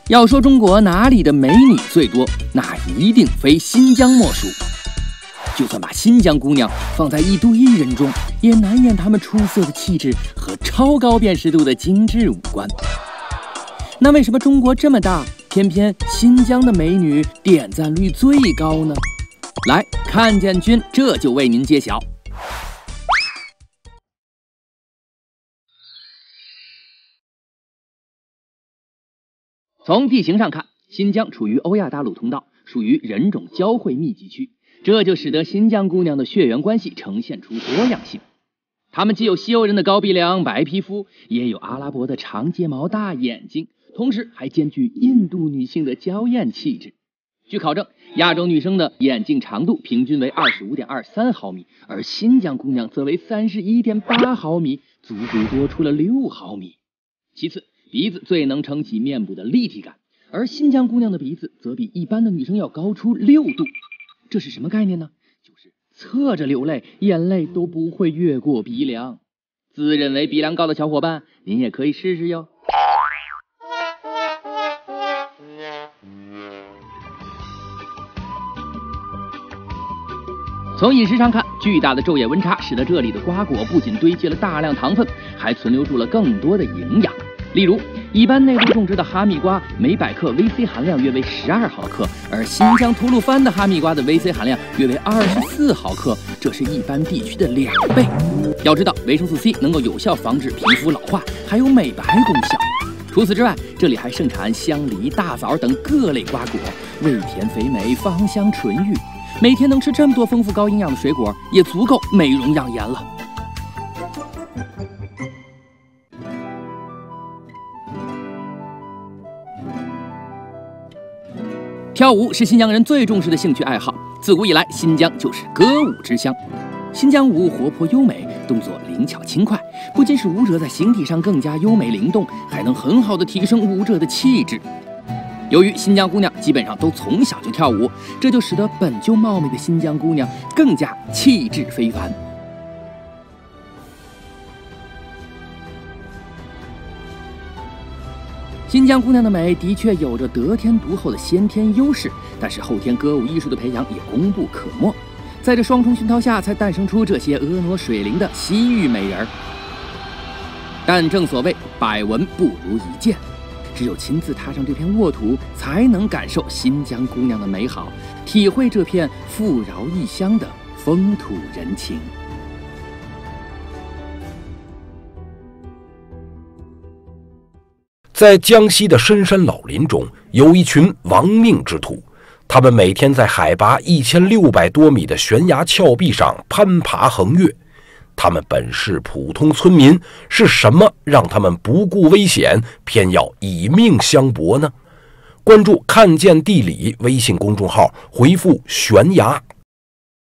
要说中国哪里的美女最多，那一定非新疆莫属。就算把新疆姑娘放在一堆人中，也难掩她们出色的气质和超高辨识度的精致五官。那为什么中国这么大，偏偏新疆的美女点赞率最高呢？来，看见君这就为您揭晓。从地形上看，新疆处于欧亚大陆通道，属于人种交汇密集区，这就使得新疆姑娘的血缘关系呈现出多样性。她们既有西欧人的高鼻梁、白皮肤，也有阿拉伯的长睫毛、大眼睛，同时还兼具印度女性的娇艳气质。据考证，亚洲女生的眼镜长度平均为 25.23 毫米，而新疆姑娘则为 31.8 毫米，足足多出了6毫米。其次，鼻子最能撑起面部的立体感，而新疆姑娘的鼻子则比一般的女生要高出6度。这是什么概念呢？就是侧着流泪，眼泪都不会越过鼻梁。自认为鼻梁高的小伙伴，您也可以试试哟。从饮食上看，巨大的昼夜温差使得这里的瓜果不仅堆积了大量糖分，还存留住了更多的营养。例如，一般内陆种植的哈密瓜每百克 VC 含量约为12毫克，而新疆吐鲁番的哈密瓜的 VC 含量约为24毫克，这是一般地区的2倍。要知道，维生素 C 能够有效防止皮肤老化，还有美白功效。除此之外，这里还盛产香梨、大枣等各类瓜果，味甜肥美，芳香醇郁。每天能吃这么多丰富高营养的水果，也足够美容养颜了。跳舞是新疆人最重视的兴趣爱好，自古以来，新疆就是歌舞之乡。新疆舞活泼优美，动作灵巧轻快，不仅使舞者在形体上更加优美灵动，还能很好的提升舞者的气质。由于新疆姑娘基本上都从小就跳舞，这就使得本就貌美的新疆姑娘更加气质非凡。新疆姑娘的美的确有着得天独厚的先天优势，但是后天歌舞艺术的培养也功不可没。在这双重熏陶下，才诞生出这些婀娜水灵的西域美人儿。但正所谓百闻不如一见，只有亲自踏上这片沃土，才能感受新疆姑娘的美好，体会这片富饶异乡的风土人情。 在江西的深山老林中，有一群亡命之徒，他们每天在海拔1600多米的悬崖峭壁上攀爬横越。他们本是普通村民，是什么让他们不顾危险，偏要以命相搏呢？关注看见地理微信公众号，回复悬崖